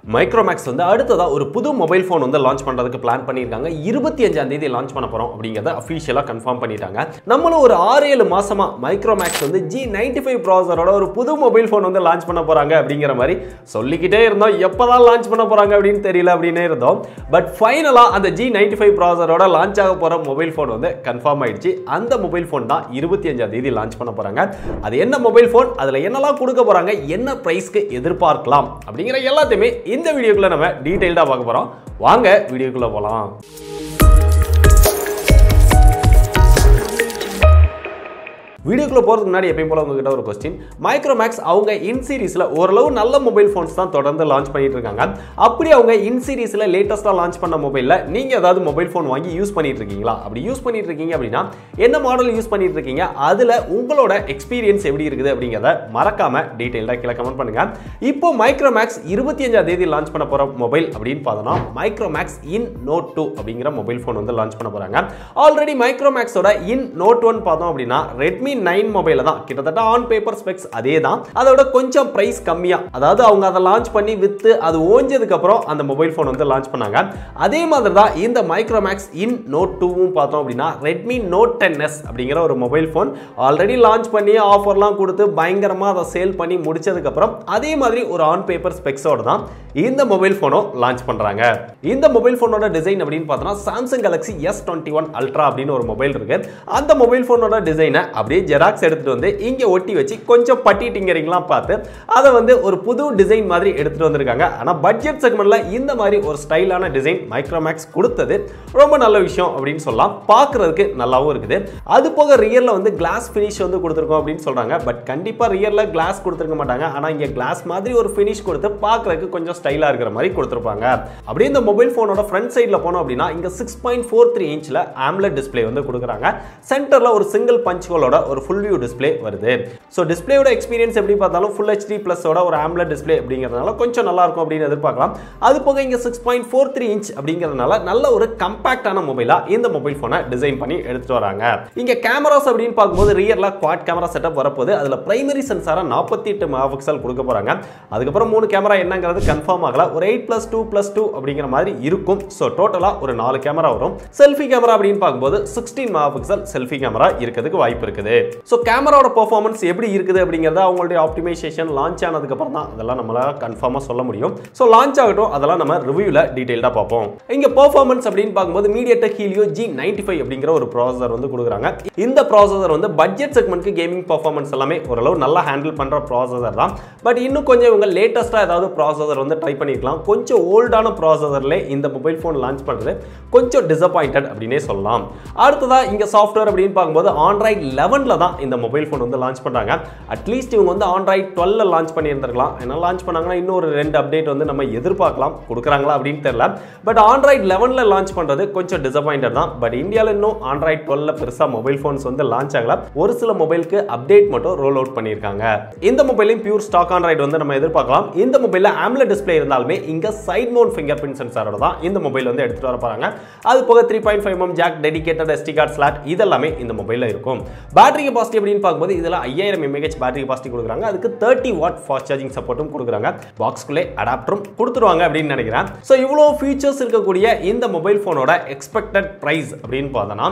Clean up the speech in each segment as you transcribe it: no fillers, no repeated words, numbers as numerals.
Micromax வந்து அடுத்ததா ஒரு புது மொபைல் ஃபோன் வந்து லான்ச் பண்றதுக்கு பிளான் பண்ணிருக்காங்க. 25ஆம் தேதி லான்ச் பண்ண போறோம் அப்படிங்கறத அபிஷியலா கன்ஃபார்ம் பண்ணிட்டாங்க. நம்மளும் ஒரு 6-7 மாசமா Micromax வந்து G95 ப்ராசஸரோட ஒரு புது மொபைல் ஃபோன் வந்து லான்ச் பண்ண போறாங்க அப்படிங்கிற மாதிரி சொல்லிக்கிட்டே இருந்தோம். எப்பதான் லான்ச் பண்ண போறாங்க அப்படின்னு தெரியல அப்படினே இருந்தோம். பட் ஃபைனலா அந்த G95 ப்ராசஸரோட லான்ச் ஆக போற மொபைல் ஃபோன் வந்து கன்ஃபார்ம் ஆயிடுச்சு. அந்த மொபைல் ஃபோன் தான் 25ஆம் தேதி லான்ச் பண்ண போறாங்க. அது என்ன மொபைல் ஃபோன், அதுல என்னலாம் கொடுக்க போறாங்க, என்ன பிரைஸ்க்கு எதிர்பார்க்கலாம் அப்படிங்கிற எல்லாத்தையுமே இந்த வீடியோக்குள்ள நம்ம டீடைலா பார்க்க போறோம். வாங்க வீடியோக்குள்ள போலாம். வீடியோக்குள்ள போறதுக்கு முன்னாடி எப்பவும் போல உங்ககிட்ட ஒரு क्वेश्चन. Micromax அவங்க இன் சீரிஸ்ல ஓரளவு நல்ல மொபைல் ஃபோன்ஸ் தான் தொடர்ந்து லான்ச் பண்ணிட்டு இருக்காங்க. அப்படி அவங்க இன் சீரிஸ்ல லேட்டஸ்டா லான்ச் பண்ண மொபைல்ல நீங்க ஏதாவது மொபைல் ஃபோன் வாங்கி யூஸ் பண்ணிட்டு இருக்கீங்களா? அப்படி யூஸ் பண்ணிட்டு இருக்கீங்க அப்படினா என்ன மாடல் யூஸ் பண்ணிட்டு இருக்கீங்க, அதுல உங்களோட எக்ஸ்பீரியன்ஸ் எப்படி இருக்குது அப்படிங்கறத மறக்காம டீடைலா கீழ கமெண்ட் பண்ணுங்க. இப்போ Micromax 25ஆம் தேதி லான்ச் பண்ண போற மொபைல் அப்படினு பார்த்தோம்னா Micromax in Note 2 அப்படிங்கற மொபைல் ஃபோன் வந்து லான்ச் பண்ண போறாங்க. ஆல்ரெடி Micromax ஓட in Note 1 பார்த்தோம் அப்படினா Redmi 9 மொபைல தான் கிட்டத்தட்ட ஆன் பேப்பர் ஸ்பெக்ஸ் அதே தான். அதோட கொஞ்சம் பிரைஸ் கம்மியா, அதாவது அவங்க அதை லான்ச் பண்ணி வித்து அது ஓஞ்சதுக்கு அப்புறம் அந்த மொபைல் ஃபோன் வந்து லான்ச் பண்ணாங்க. அதே மாதிரி தான் இந்த Micromax in Note 2வும் பார்த்தோம் அப்படினா Redmi Note 10s அப்படிங்கிற ஒரு மொபைல் ஃபோன் ஆல்ரெடி லான்ச் பண்ணி ஆஃபர்லாம் கொடுத்து பயங்கரமா அதை சேல் பண்ணி முடிச்சதுக்கு அப்புறம் அதே மாதிரி ஒரு ஆன் பேப்பர் ஸ்பெக்ஸோட தான் இந்த மொபைல் ஃபோனும் லான்ச் பண்றாங்க. இந்த மொபைல் ஃபோனோட டிசைன் அப்படின்னு பார்த்தோம்னா Samsung Galaxy S21 Ultra அப்படின்னு ஒரு மொபைல் இருக்கு. அந்த மொபைல் ஃபோனோட டிசைனை அப்படியே ஜெராக்ஸ் எடுத்துட்டு வந்து இங்க ஒட்டி வச்சு கொஞ்சம் பட்டி டிங்கரிங்லாம் பார்த்து அதை வந்து ஒரு புது டிசைன் மாதிரி எடுத்துட்டு வந்திருக்காங்க. ஆனா பட்ஜெட் செக்மெண்ட்ல இந்த மாதிரி ஒரு ஸ்டைலான டிசைன் Micromax கொடுத்தது ரொம்ப நல்ல விஷயம் அப்படின்னு சொல்லலாம். பார்க்கிறதுக்கு நல்லாவும் இருக்குது. அது போக ரியர்ல வந்து கிளாஸ் ஃபினிஷ் வந்து கொடுத்திருக்கோம் அப்படின்னு சொல்றாங்க. பட் கண்டிப்பா ரியர்ல கிளாஸ் கொடுத்திருக்க மாட்டாங்க. ஆனா இங்க கிளாஸ் மாதிரி ஒரு ஃபினிஷ் கொடுத்து பார்க்கிறதுக்கு கொஞ்சம் ஸ்டைலா இருக்கிற மாதிரி கொடுத்திருப்பாங்க. அப்படியே இந்த மொபைல் ஃபோனோட ஃப்ரண்ட் சைடுல போனோம் அப்படின்னா இங்க 6.43 இன்ச்ல AMOLED டிஸ்ப்ளே வந்து கொடுக்குறாங்க. சென்டர்ல ஒரு சிங்கிள் பஞ்ச் ஹோலோட ஒரு ஃபுல் வியூ டிஸ்ப்ளே வருது. சோ டிஸ்ப்ளேயோட எக்ஸ்பீரியன்ஸ் எப்படி பார்த்தாலும் Full HD Plus ஓட ஒரு AMOLED டிஸ்ப்ளே அப்படிங்கிறதுனால கொஞ்சம் நல்லா இருக்கும் அப்படின்னு எதிர்பார்க்கலாம். அது போக இங்க 6.43 இன்ச் அப்படிங்கிறதுனால நல்ல ஒரு கம்பாக்டான மொபைலா இந்த மொபைல் ஃபோனை டிசைன் பண்ணி எடுத்துட்டு வராங்க. இங்க கேமராஸ் அப்படின்னு பார்க்கும்போது ரியர்ல குவாட் கேமரா செட்டப் வரப்போகுது. அதுல பிரைமரி சென்சாரா 48 மெகாபிக்சல் கொடுக்க போறாங்க. அதுக்கப்புறம் 3 கேமரா என்னங்கிறது கன்ஃபார்ம் ஆகல. ஒரு 8+2+2 அப்படிங்கிற மாதிரி இருக்கும். சோ டோட்டலா ஒரு 4 கேமரா வரும். செல்ஃபி கேமரா அப்படின்னு பார்க்கும்போது 16 மெகாபிக்சல் செல்ஃபி கேமரா இருக்கிறதுக்கு வாய்ப்பு இருக்குது. சோ கேமராவோட பெர்ஃபார்மன்ஸ் எப்படி இருக்குது அப்படிங்கறத அவங்களுடைய ஆப்டிமைசேஷன் லான்ச் ஆனதுக்கு அப்புறம் தான் அதெல்லாம் நம்மளால கன்ஃபார்மா சொல்ல முடியும். சோ லான்ச் ஆகட்டும், அதெல்லாம் நம்ம ரிவ்யூல டீடைலா பார்ப்போம். இங்க பெர்ஃபார்மன்ஸ் அப்படின்னு பார்க்கும்போது MediaTek Helio G95 அப்படிங்கிற ஒரு ப்ராசஸர் வந்து கொடுக்குறாங்க. இந்த ப்ராசஸர் வந்து பட்ஜெட் செக்மெண்ட்க்கு கேமிங் பெர்ஃபார்மன்ஸ் எல்லாமே ஓரளவு நல்லா ஹேண்டில் பண்ற ப்ராசஸர் தான். பட் இன்னும் கொஞ்சம் இவங்க லேட்டஸ்டா ஏதாவது ப்ராசஸர் வந்து ட்ரை பண்ணிருக்கலாம். கொஞ்சம் ஓல்டான ப்ராசஸர்ல இந்த மொபைல் ஃபோன் லான்ச் பண்றது கொஞ்சம் டிசப்பாயிண்டட் அப்படினே சொல்லலாம். அடுத்ததா இங்க சாஃப்ட்வேர் அப்படின்னு பார்க்கும்போது Android 11ல தான் இந்த மொபைல் ஃபோன் வந்து லான்ச் பண்றாங்க. அட்லீஸ்ட் இவங்க வந்து Android 12ல லான்ச் பண்ணியிருந்திருக்கலாம். என்ன லான்ச் பண்ணாங்கன்னா இன்னொரு 2 அப்டேட் வந்து நம்ம எதிர்பார்க்கலாம். கொடுக்குறாங்களா அப்படின்னு தெரியல. பட் Android 11ல லான்ச் பண்றது கொஞ்சம் டிசப்பாயிண்டட் தான். பட் இந்தியால இன்னும் Android 12ல பெருசா மொபைல் ஃபோன்ஸ் வந்து லான்ச் ஆகல. ஒரு சில மொபைலுக்கு அப்டேட் மட்டும் ரோல் அவுட் பண்ணியிருக்காங்க. இந்த மொபைலையும் பியூர் ஸ்டாக் Android வந்து நம்ம எதிர்பார்க்கலாம். இந்த மொபைல்ல AMOLED டிஸ்ப்ளே இருந்தாலுமே இங்க சைட் மவுண்ட் ஃபிங்கர் பிரிண்ட் சென்சாரோட தான் இந்த மொபைல் வந்து எடுத்துட்டு வர போறாங்க. அது போக 3.5mm jack, dedicated SD card slot இதெல்லாமே இந்த மொபைல்ல இருக்கும். பேட்டரி கெபாசிட்டி அப்படின்னு பார்க்கும்போது இதுல 5000 mAh பேட்டரி கெபாசிட்டி கொடுக்குறாங்க. அதுக்கு 30 வாட் ஃபாஸ்ட் சார்ஜிங் சப்போர்ட்டும் கொடுக்குறாங்க. பாக்ஸ்க்குள்ளே அடாப்டரும் கொடுத்துருவாங்க அப்படின்னு நினைக்கிறேன். சோ இவ்வளோ ஃபீச்சர்ஸ் இருக்கக்கூடிய இந்த மொபைல் ஃபோனோட எக்ஸ்பெக்டட் பிரைஸ் அப்படின்னு பார்த்தோம்னா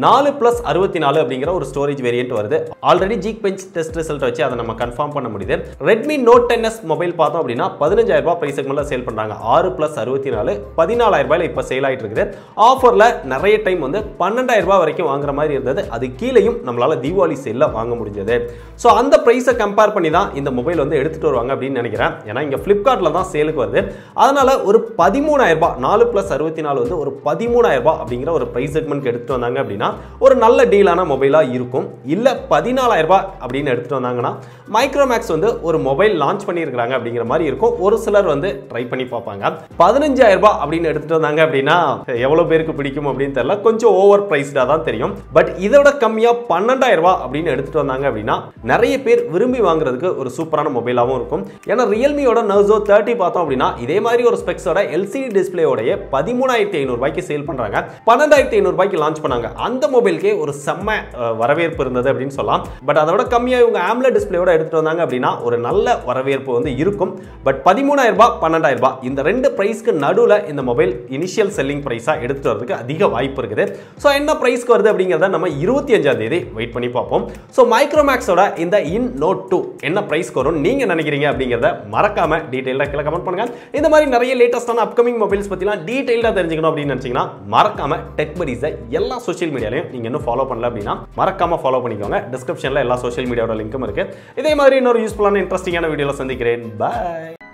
4+64 அப்படிங்கிற ஒரு ஸ்டோரேஜ் வேரியன்ட் வருது. ஆல்ரெடி Geekbench டெஸ்ட் ரிசல்ட் வச்சு அதை நம்ம கன்ஃபார்ம் பண்ண முடியுது. Redmi Note 10s மொபைல் பார்த்தோம் அப்படின்னா 15000 ரூபாய் பிரைஸ் செக்மெண்ட்ல சேல் பண்றாங்க. 6+64 14000 ரூபாயில இப்ப சேல் ஆயிட்டு இருக்குது. ஆஃபர்ல நிறைய டைம் வந்து 12000 ரூபாய் வரைக்கும் வாங்குற மாதிரி இருந்தது. அது கீழேயும் நம்மளால தீபாவளி சேல்ல வாங்க முடிஞ்சது. சோ அந்த பிரைஸை கம்பேர் பண்ணி தான் இந்த மொபைல் வந்து எடுத்துட்டு வருவாங்க அப்படின்னு நினைக்கிறேன். ஏன்னா இங்க Flipkartல தான் சேலுக்கு வருது. அதனால ஒரு 13000 ரூபாய் 4+64 வந்து ஒரு 13000 ரூபாய் அப்படிங்கிற ஒரு பிரைஸ் செக்மெண்ட்க்கு எடுத்துட்டு வந்தாங்க அப்படின்னா ஒரு நல்ல டீலான மொபைலா இருக்கும். இல்ல 14000 ரூபாய் அப்படின்னு எடுத்துட்டு வந்தாங்கன்னா Micromax வந்து ஒரு மொபைல் லான்ச் பண்ணியிருக்காங்க அப்படிங்கிற மாதிரி இருக்கும். ஒரு சிலர் வந்து ட்ரை பண்ணி பார்ப்பாங்க. 15000 ரூபாய் அப்படின்னு எடுத்துட்டு வந்தாங்க அப்படின்னா எவ்வளவு பேருக்கு பிடிக்கும் அப்படின்னு தெரியல. கொஞ்சம் ஓவர் பிரைஸ்டா தான் தெரியும். பட் இதோட கம்மியா 12000 ரூபாய் அப்படின்னு எடுத்துட்டு வந்தாங்க அப்படின்னா நிறைய பேர் விரும்பி வாங்குறதுக்கு ஒரு சூப்பரான மொபைலாகவும் இருக்கும். ஏன்னா ரியல்மியோட நர்சோ 30 பார்த்தோம் அப்படின்னா இதே மாதிரி ஒரு ஸ்பெக்ஸோட எல்சிடி டிஸ்பிளேயோடைய 13,500 ரூபாய்க்கு சேல் பண்றாங்க. 12,500 ரூபாய்க்கு லான்ச் பண்ணாங்க. அந்த மொபைலுக்கே ஒரு செம்ம வரவேற்பு இருந்தது அப்படின்னு சொல்லலாம். பட் அதோட கம்மியா இவங்க AMOLED டிஸ்பிளேயோட எடுத்துட்டு வந்தாங்க அப்படின்னா ஒரு நல்ல வரவேற்பு வந்து இருக்கும். பட் 13,000 ரூபாய் 12,000 ரூபாய் இந்த ரெண்டு பிரைஸ்க்கு நடுவுல இந்த மொபைல் இனிஷியல் செல்லிங் பிரைஸா எடுத்துட்டு வரதுக்கு அதிக வாய்ப்பு இருக்குது. சோ என்ன பிரைஸ்க்கு வருது அப்படிங்கறத நம்ம 25ஆம் தேதி வெயிட் பண்ணி பார்ப்போம். சோ மைக்ரோமேக்ஸோட இந்த இன் நோட் 2 என்ன பிரைஸ்க்கு வரும் நீங்க நினைக்கிறீங்க அப்படிங்கறத மறக்காம டீடைலா கீழ கமெண்ட் பண்ணுங்க. இந்த மாதிரி நிறைய லேட்டஸ்டான அப்கமிங் மொபைல்ஸ் பத்திலாம் டீடைலா தெரிஞ்சுக்கணும் அப்படின்னு நினைச்சீங்கன்னா மறக்காம டெக் படீஸை எல்லா சோஷியல் மீடியாலையும் நீங்க இன்னும் ஃபாலோ பண்ணல அப்படின்னா மறக்காம ஃபாலோ பண்ணிக்கோங்க. டிஸ்கிரிப்ஷன்ல எல்லா சோஷியல் மீடியாவோட லிங்கும் இருக்கு. இதே மாதிரி இன்னொரு யூஸ்ஃபுல்லான இன்ட்ரெஸ்டிங்கான வீடியோல சந்திக்கிறேன். பை.